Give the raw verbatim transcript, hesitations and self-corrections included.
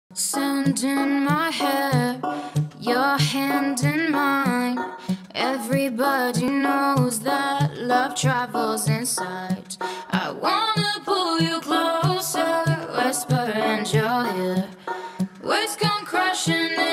Sand in my hair, your hand in mine. Everybody knows that love travels inside. I wanna pull you closer, whisper in your ear. Words come crashing in.